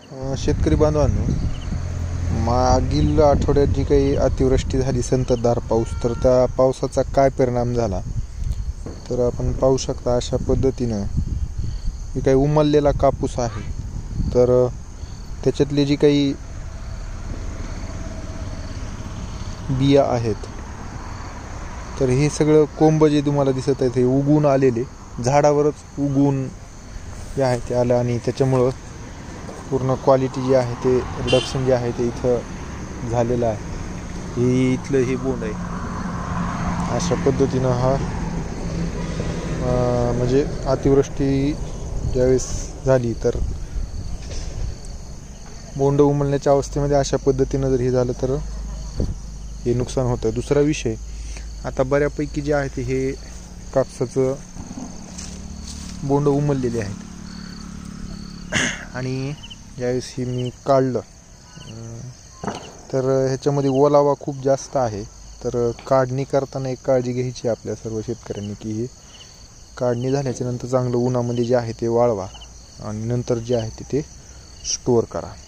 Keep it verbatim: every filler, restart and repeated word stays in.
शेतकरी बांधवांनो, मागील आठवड्यात जी काही अतिवृष्टी झाली, संततधार पाऊस, तर त्या पावसाचा काय परिणाम झाला तर आपण पाहू शकता. अशा पद्धतीनं जी काही उमललेला कापूस आहे, तर त्याच्यातले जी काही बिया आहेत, तर हे सगळं कोंब जे तुम्हाला दिसत आहे ते उगवून आलेले, झाडावरच उगवून जे आहे ते आलं आणि त्याच्यामुळं पूर्ण क्वालिटी जी आहे ते रिडक्शन जे आहे ते इथं झालेलं आहे. हे इथलं हे बोंड आहे. अशा पद्धतीनं हा म्हणजे अतिवृष्टी ज्यावेळेस झाली तर बोंड उमलण्याच्या अवस्थेमध्ये अशा पद्धतीनं जर हे झालं तर हे नुकसान होतं. दुसरा विषय, आता बऱ्यापैकी जे आहे ते हे कापसाचं बोंड उमललेले आहेत आणि ज्यावेळेस ही मी काढलं तर ह्याच्यामध्ये ओलावा खूप जास्त आहे. तर काढणी करताना एक काळजी घ्यायची आपल्या सर्व शेतकऱ्यांनी की ही काढणी झाल्याच्या नंतर चांगलं उन्हामध्ये जे आहे ते वाळवा आणि नंतर जे आहे ते ते स्टोअर करा.